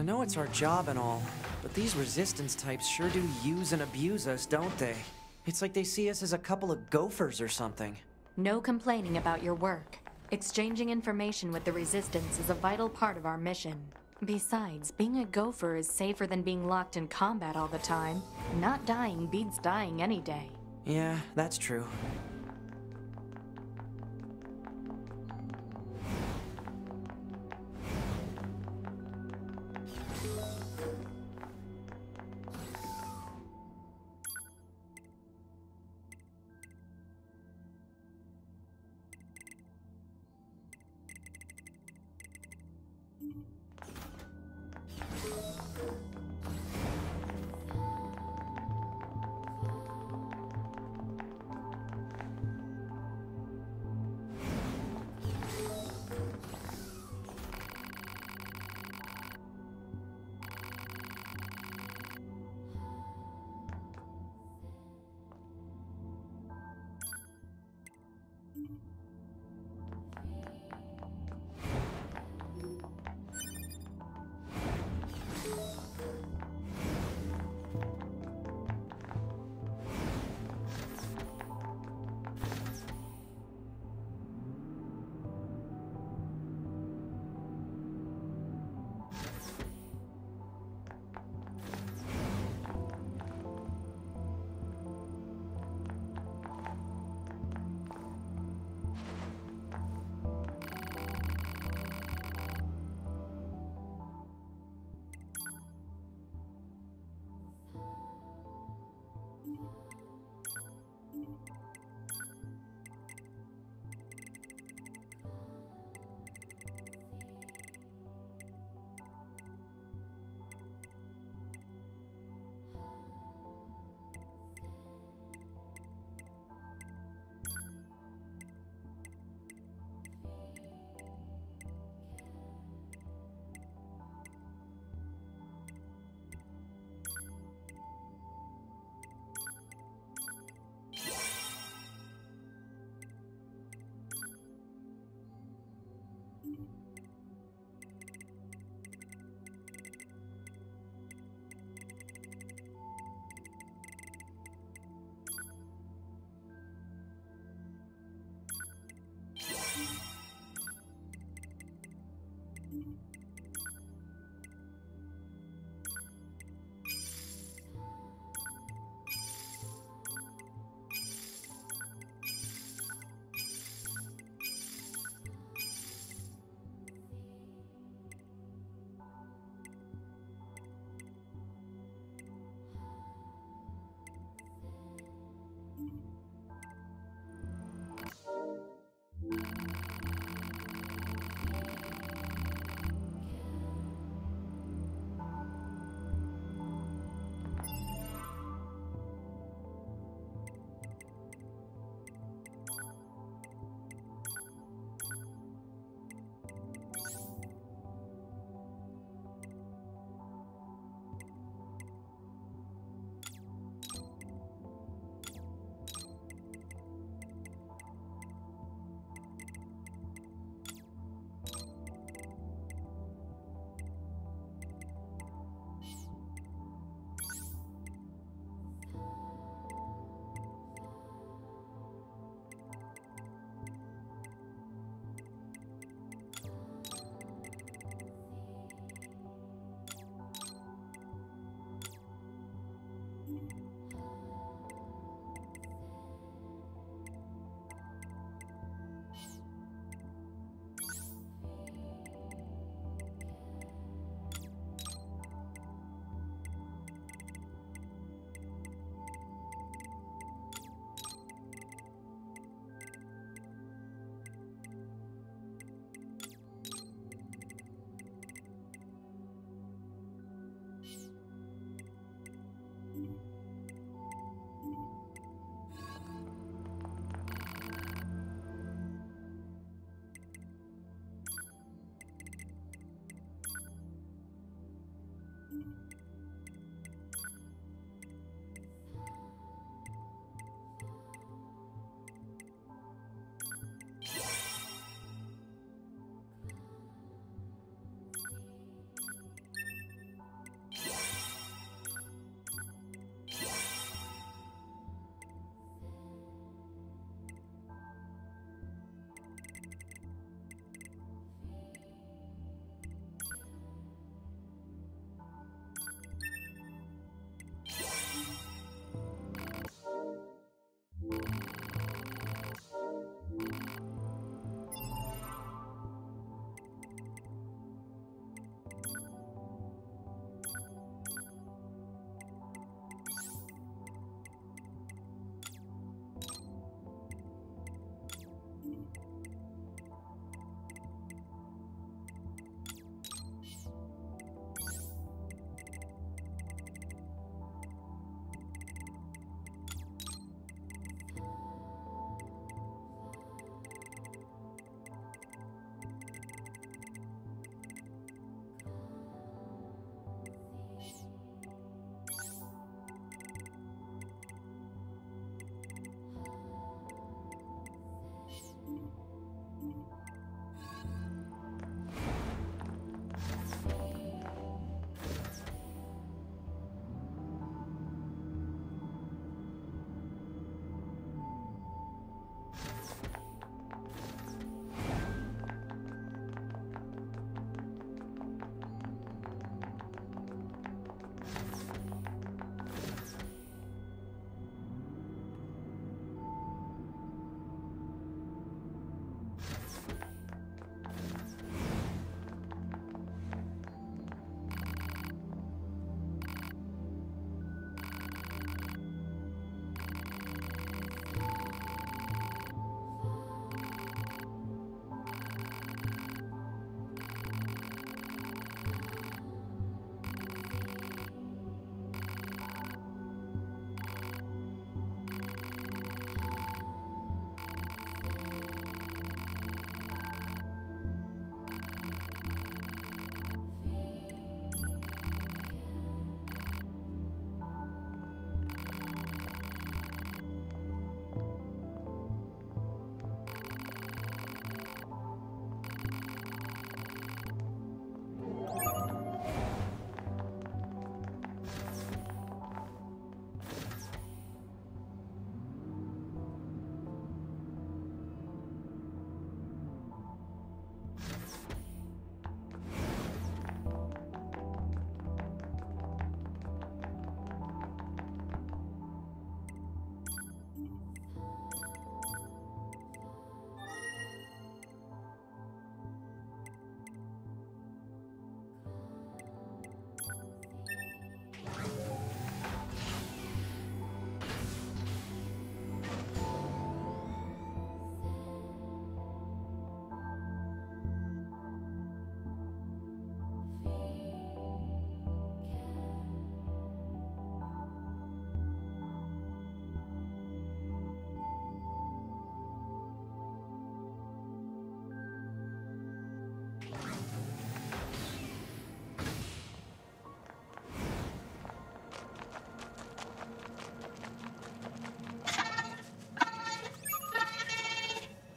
I know it's our job and all, but these resistance types sure do use and abuse us, don't they? It's like they see us as a couple of gophers or something. No complaining about your work. Exchanging information with the Resistance is a vital part of our mission. Besides, being a gopher is safer than being locked in combat all the time. Not dying beats dying any day. Yeah, that's true.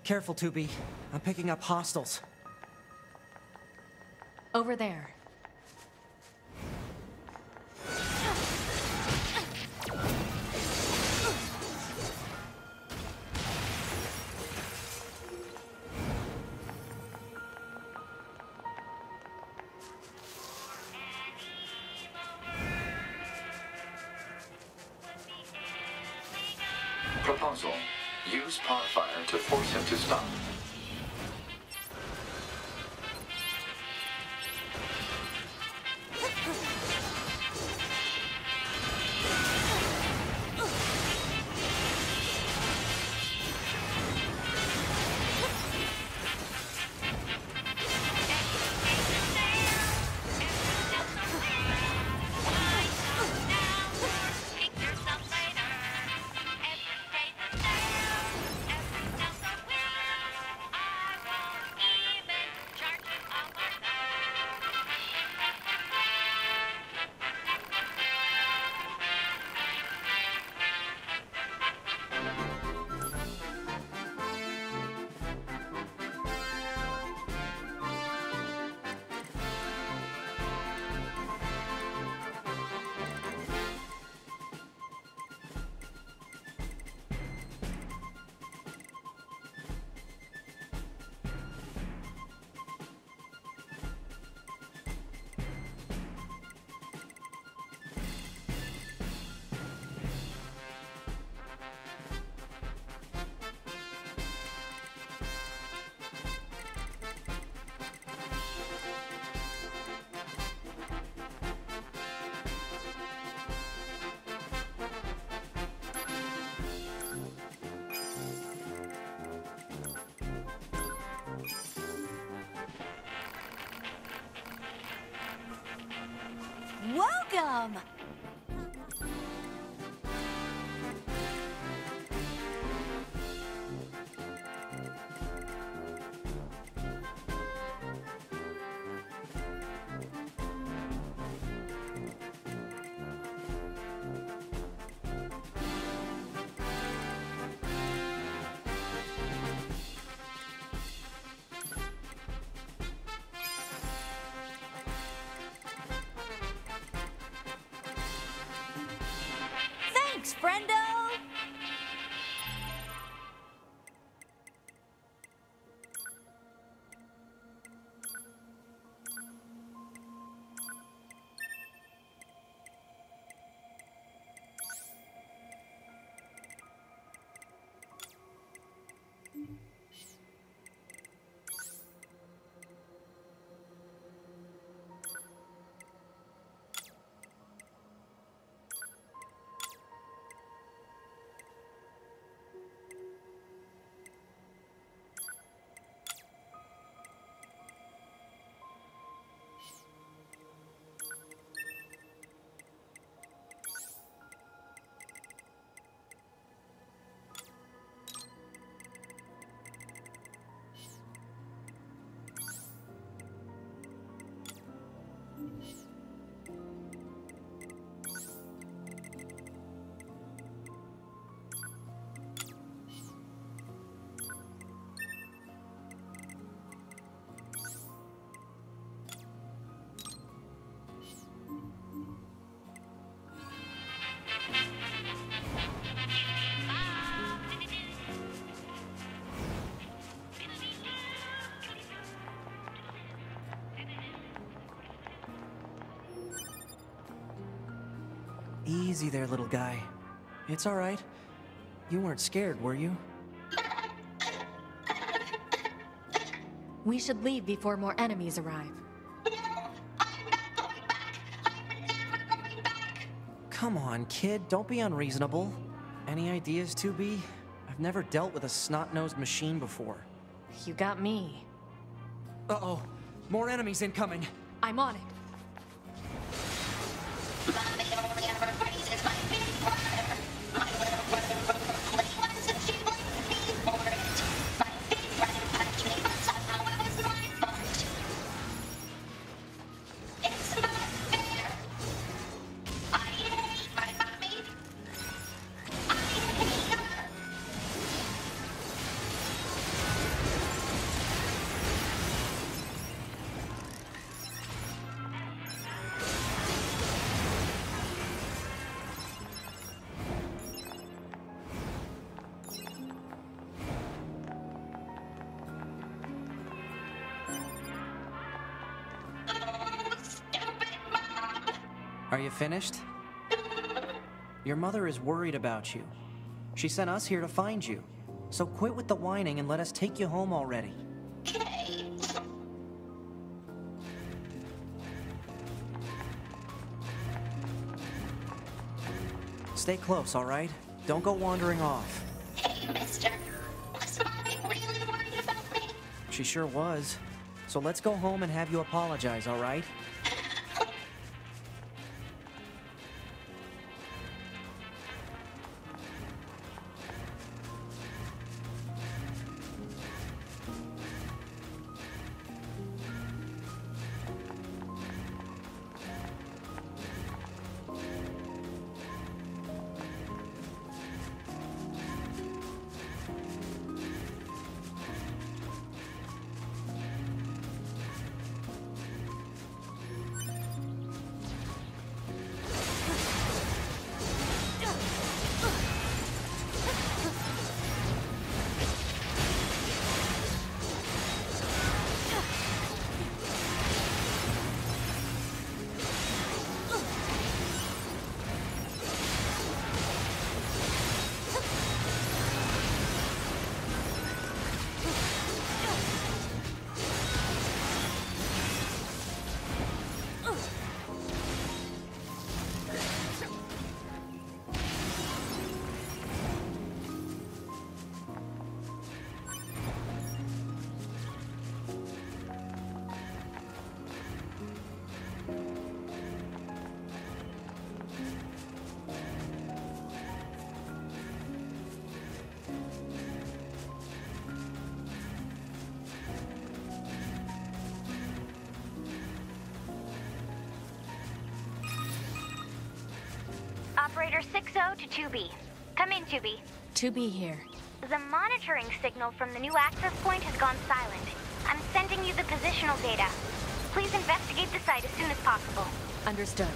Careful, 2B. I'm picking up hostiles. Over there. Proposal. Use par fire to force him to stop. Welcome! Thanks, friendo! Easy there, little guy. It's all right. You weren't scared, were you? We should leave before more enemies arrive. Come on, kid. Don't be unreasonable. Any ideas, 2B? I've never dealt with a snot-nosed machine before. You got me. Uh-oh. More enemies incoming. I'm on it. Are you finished? Your mother is worried about you. She sent us here to find you. So quit with the whining and let us take you home already. Okay. Stay close, all right? Don't go wandering off. Hey, mister. Was Mommy really worried about me? She sure was. So let's go home and have you apologize, all right? Operator 60 to 2B. Come in, 2B. 2B here. The monitoring signal from the new access point has gone silent. I'm sending you the positional data. Please investigate the site as soon as possible. Understood.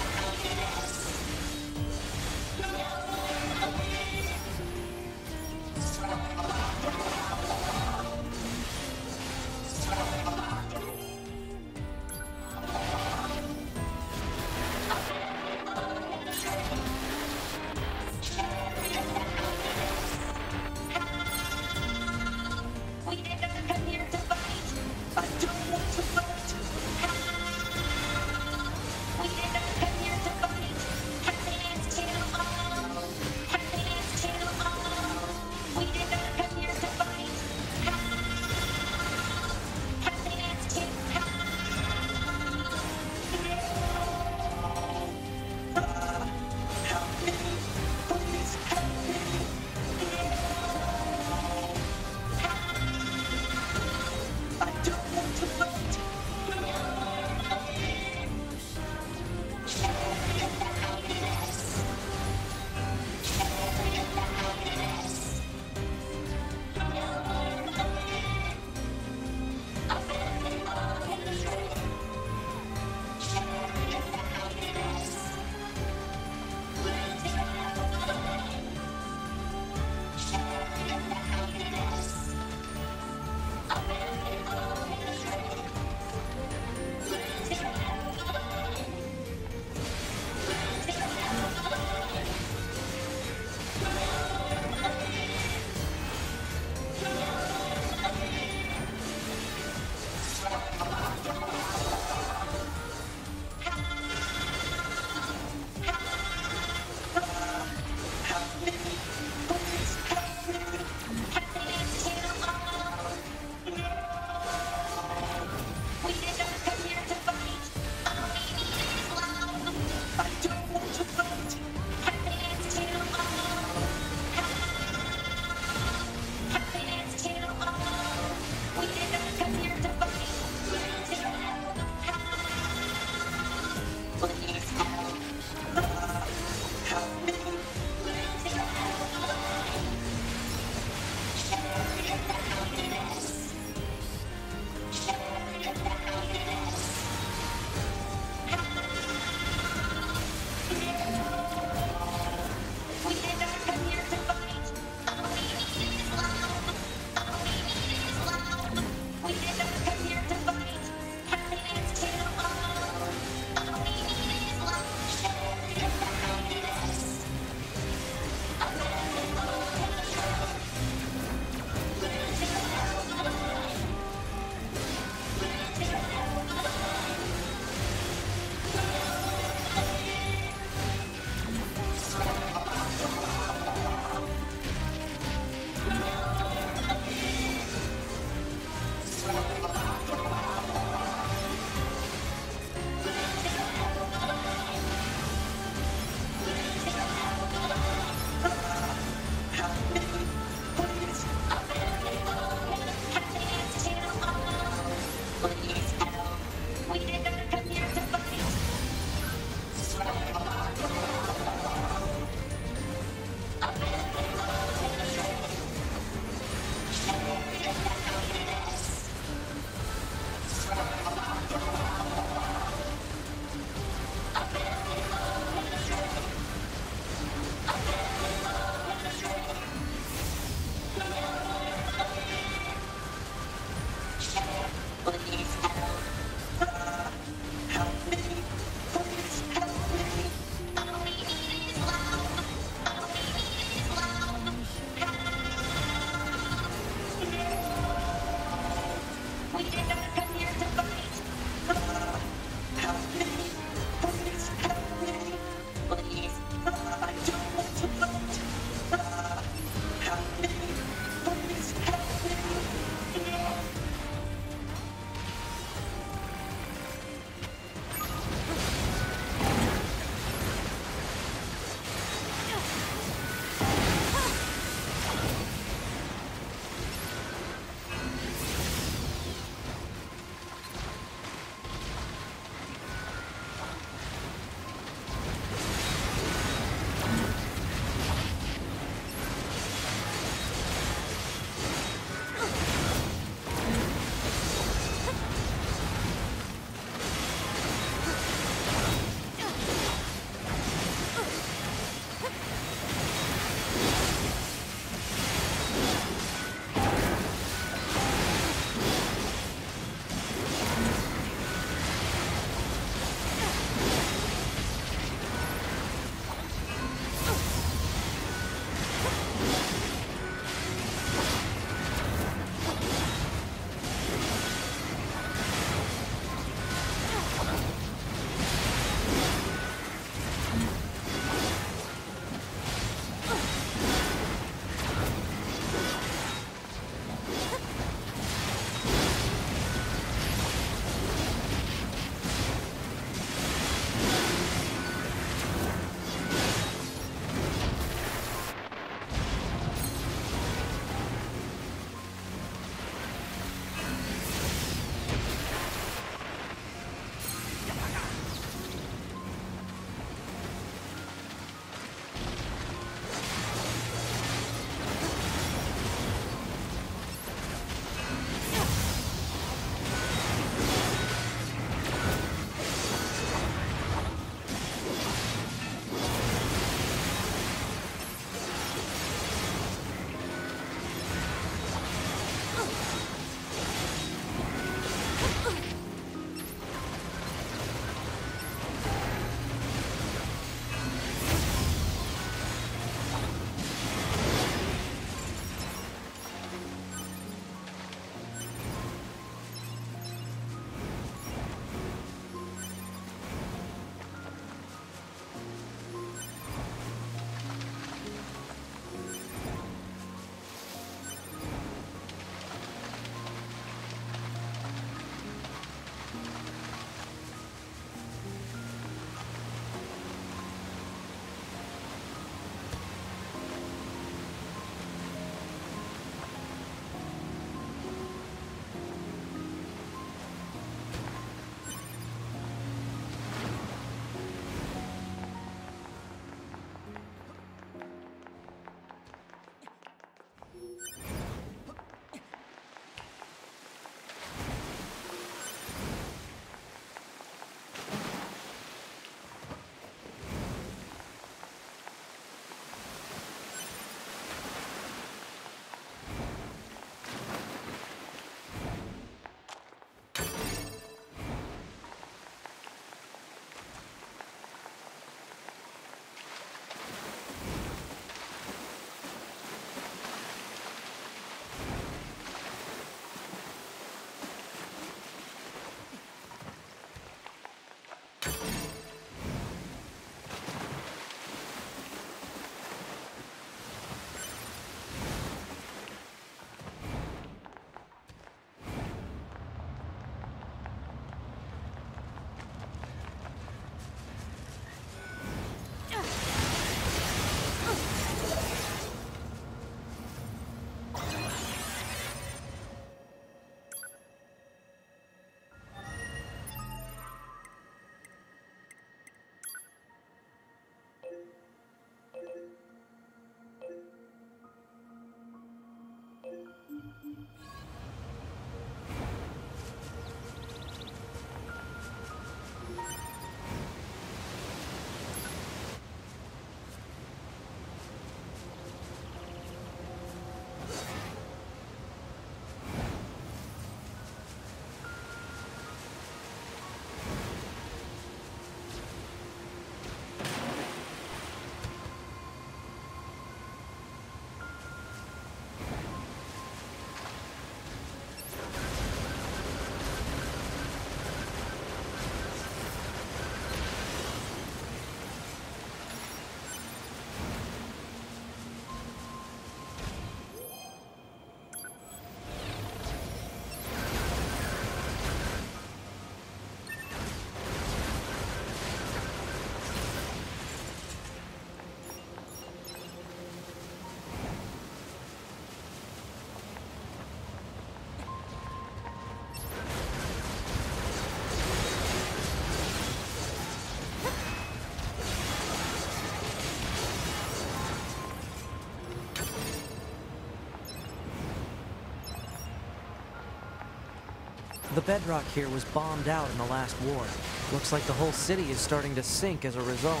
The bedrock here was bombed out in the last war. Looks like the whole city is starting to sink as a result.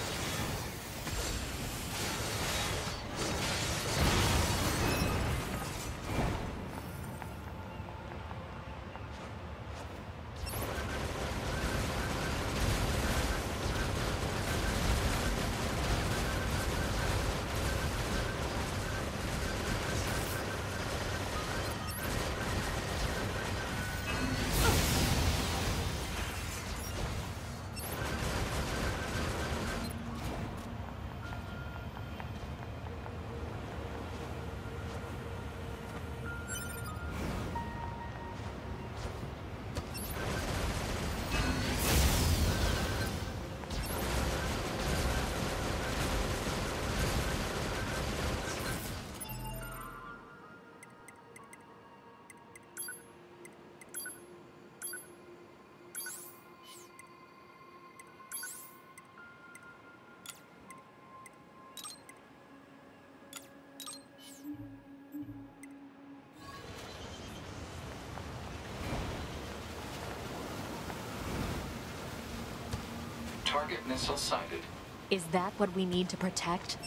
Target missile sighted. Is that what we need to protect?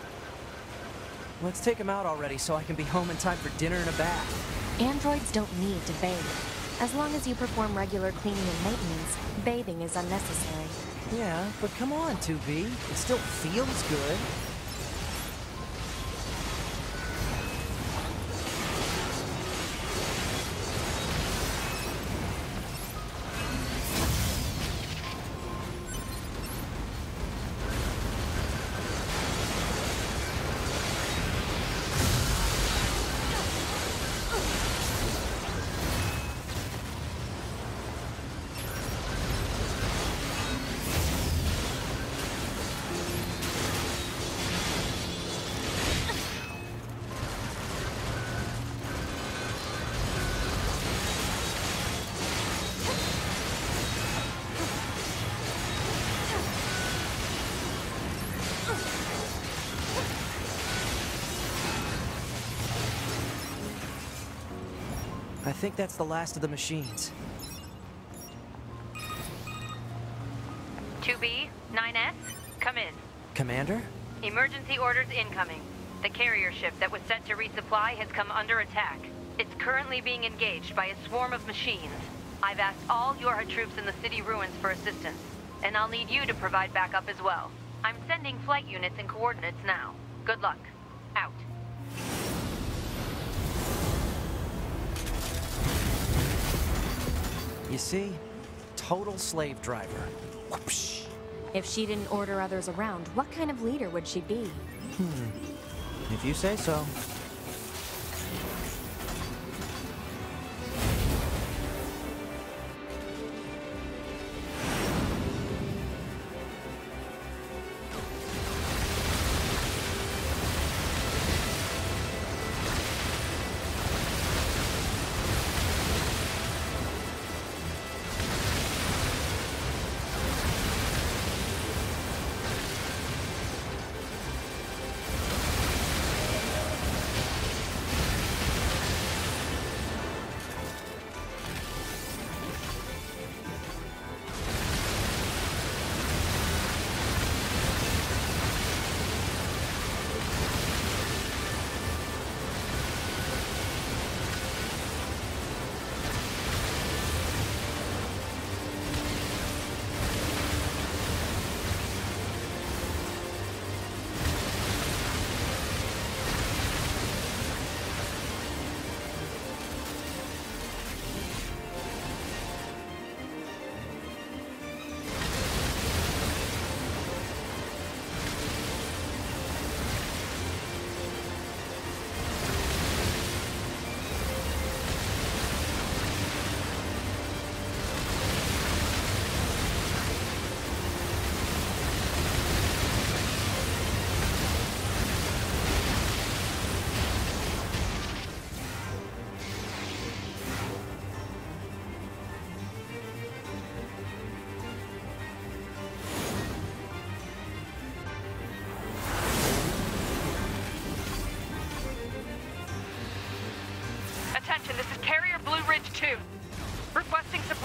Let's take him out already so I can be home in time for dinner and a bath. Androids don't need to bathe. As long as you perform regular cleaning and maintenance, bathing is unnecessary. Yeah, but come on, 2B. It still feels good. I think that's the last of the machines. 2B, 9S, come in. Commander? Emergency orders incoming. The carrier ship that was set to resupply has come under attack. It's currently being engaged by a swarm of machines. I've asked all your troops in the city ruins for assistance, and I'll need you to provide backup as well. I'm sending flight units and coordinates now. Good luck. Out. You see? Total slave driver. Whoopsh. If she didn't order others around, what kind of leader would she be? If you say so.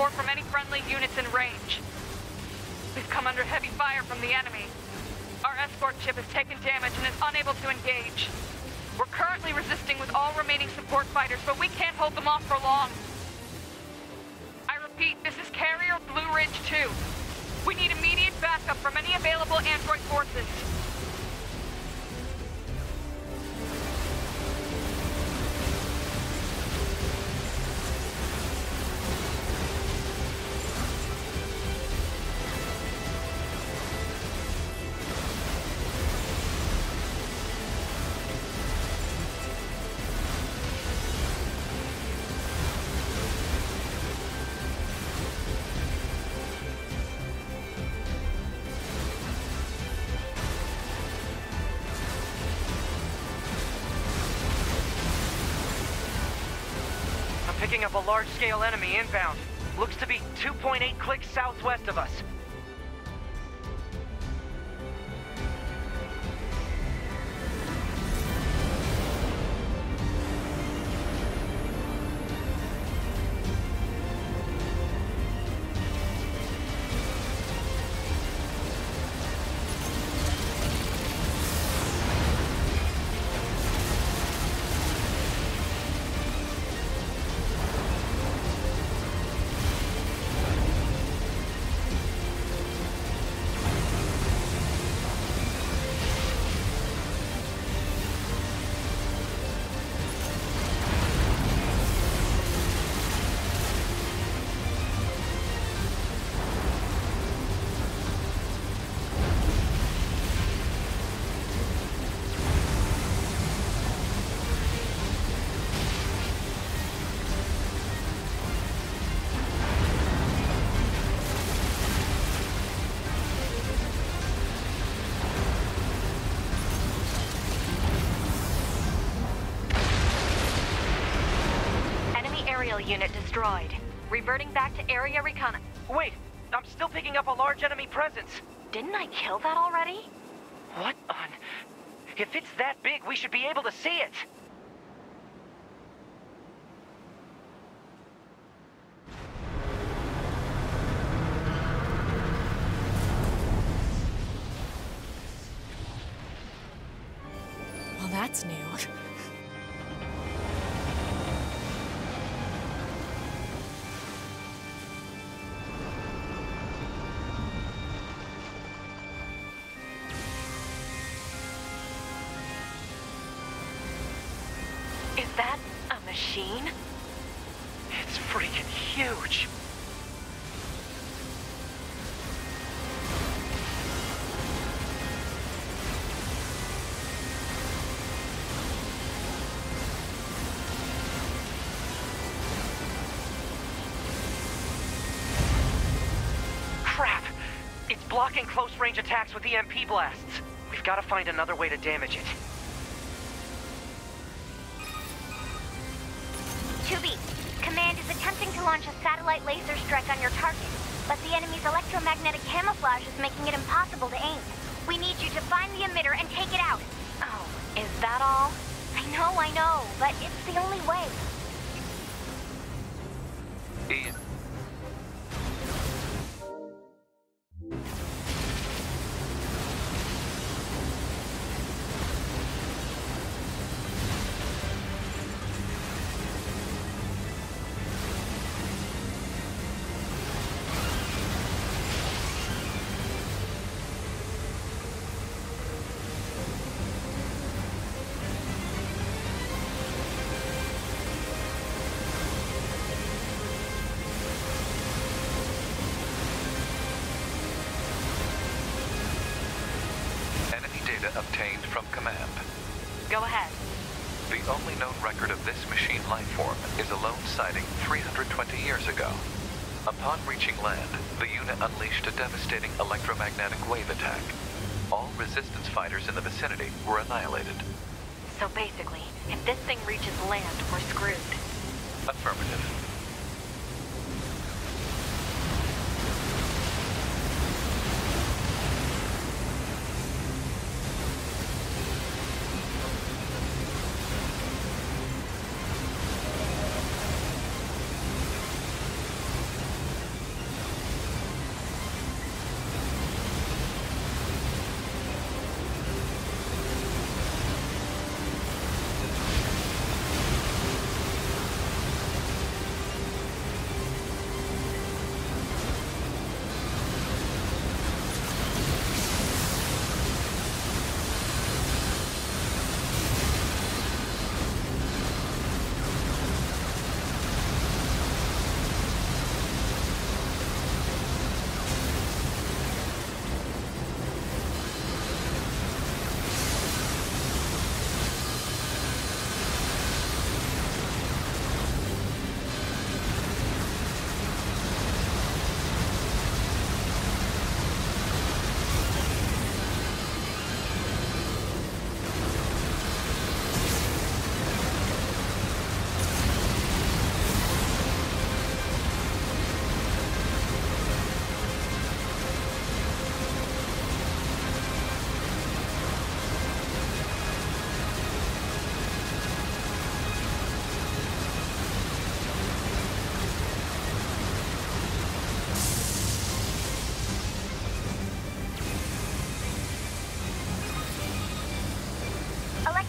support from any friendly units in range. We've come under heavy fire from the enemy. Our escort ship has taken damage and is unable to engage. We're currently resisting with all remaining support fighters, but we can't hold them off for long. I repeat, this is Carrier Blue Ridge 2. We need immediate backup from any available android forces. Picking up a large-scale enemy inbound. Looks to be 2.8 clicks southwest of us. Unit destroyed. Reverting back to area recon. Wait, I'm still picking up a large enemy presence. Didn't I kill that already? What on? If it's that big, we should be able to see it. Well, that's new. Is that a machine? It's freaking huge. Crap! It's blocking close-range attacks with EMP blasts. We've got to find another way to damage it. 2B, Command is attempting to launch a satellite laser strike on your target, but the enemy's electromagnetic camouflage is making it impossible to aim. We need you to find the emitter and take it out. Oh, is that all? I know, but it's the only way. Ian. Obtained from Command. Go ahead. The only known record of this machine lifeform is a lone sighting 320 years ago. Upon reaching land, the unit unleashed a devastating electromagnetic wave attack. All resistance fighters in the vicinity were annihilated. So basically, if this thing reaches land, we're screwed. Affirmative.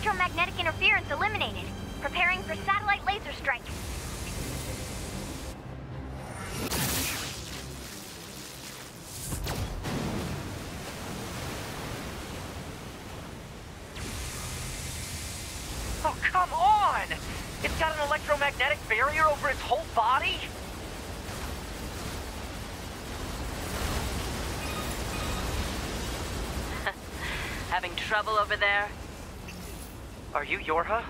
electromagnetic interference eliminated. Preparing for satellite laser strike. Oh, come on! It's got an electromagnetic barrier over its whole body? Having trouble over there? Are you Yorha?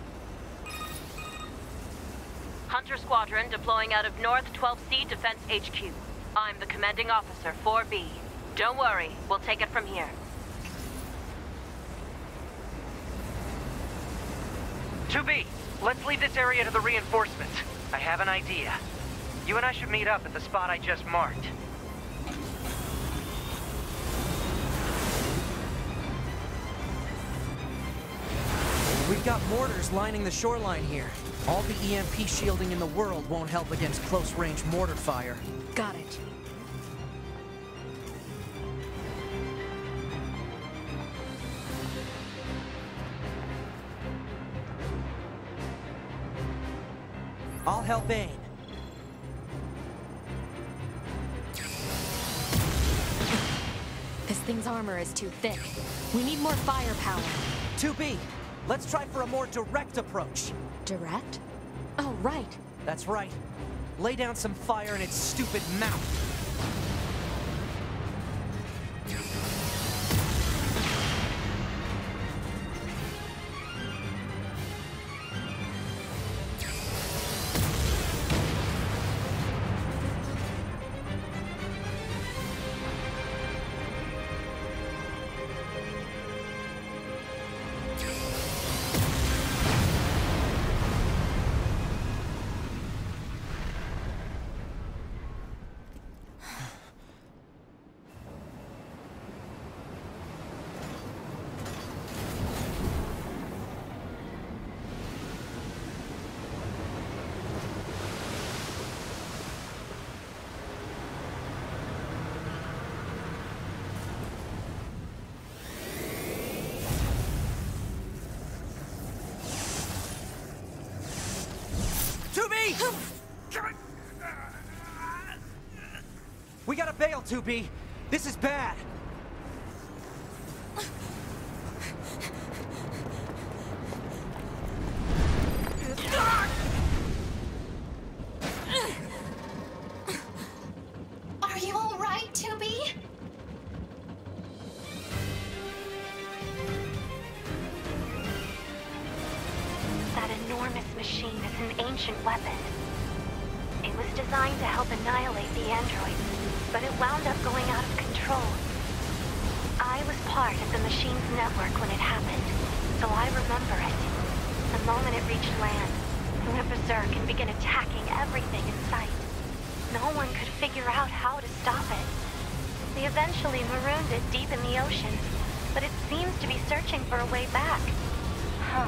Hunter Squadron deploying out of North 12C Defense HQ. I'm the commanding officer, 4B. Don't worry, we'll take it from here. 2B, let's leave this area to the reinforcements. I have an idea. You and I should meet up at the spot I just marked. We've got mortars lining the shoreline here. All the EMP shielding in the world won't help against close-range mortar fire. Got it. I'll help aim. This thing's armor is too thick. We need more firepower. 2B, let's try for a more direct approach. Direct? Oh, right. That's right. Lay down some fire in its stupid mouth. We gotta bail, 2B. This is bad. Are you all right, 2B? That enormous machine is an ancient weapon. It was designed to help annihilate the androids, but it wound up going out of control. I was part of the machine's network when it happened, so I remember it. The moment it reached land, it went berserk and began attacking everything in sight. No one could figure out how to stop it. They eventually marooned it deep in the ocean, but it seems to be searching for a way back. Huh.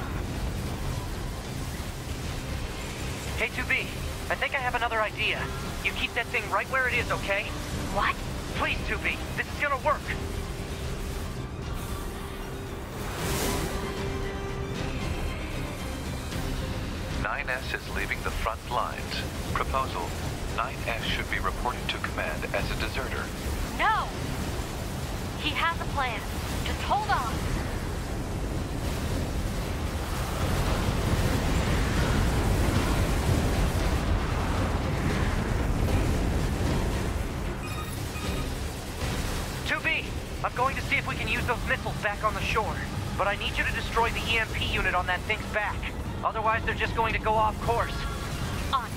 Hey, 2B, I think I have another idea. You keep that thing right where it is, okay? What? Please, 2B, this is gonna work. NieS is leaving the front lines. Proposal: 9S should be reported to command as a deserter. No! He has a plan. Just hold on. I'm going to see if we can use those missiles back on the shore. But I need you to destroy the EMP unit on that thing's back. Otherwise, they're just going to go off course. On.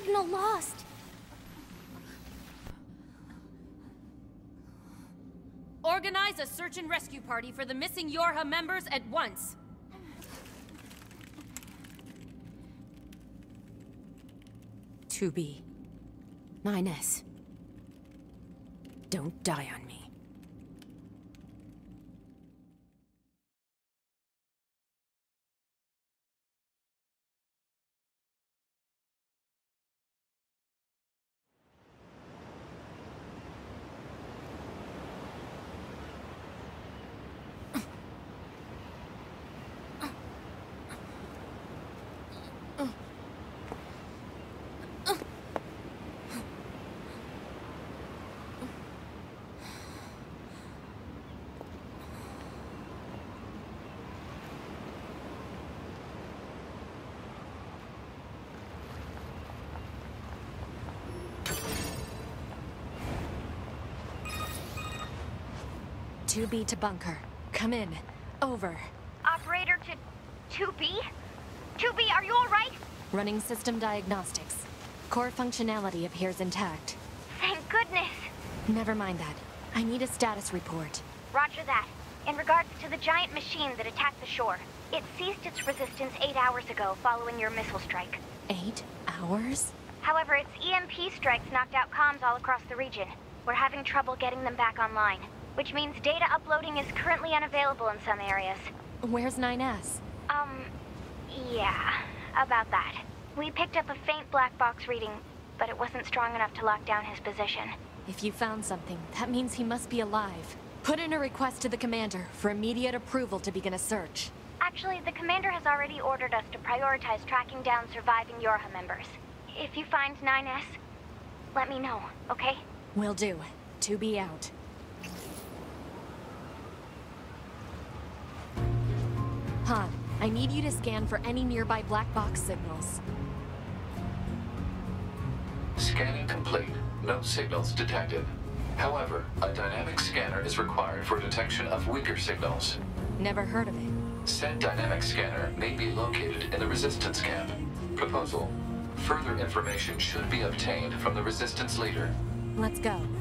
signal lost. Organize a search and rescue party for the missing Yorha members at once. To be 9S. Don't die on me. To B to bunker. Come in. Over. Operator to 2B? 2B, are you alright? Running system diagnostics. Core functionality appears intact. Thank goodness. Never mind that. I need a status report. Roger that. In regards to the giant machine that attacked the shore, it ceased its resistance 8 hours ago following your missile strike. 8 hours? However, its EMP strikes knocked out comms all across the region. We're having trouble getting them back online, which means data uploading is currently unavailable in some areas. Where's 9S? Yeah, about that. We picked up a faint black box reading, but it wasn't strong enough to lock down his position. If you found something, that means he must be alive. Put in a request to the commander for immediate approval to begin a search. Actually, the commander has already ordered us to prioritize tracking down surviving Yorha members. If you find 9S, let me know, okay? Will do. To be out. Han, I need you to scan for any nearby black box signals. Scanning complete. No signals detected. However, a dynamic scanner is required for detection of weaker signals. Never heard of it. Said dynamic scanner may be located in the resistance camp. Proposal. Further information should be obtained from the resistance leader. Let's go.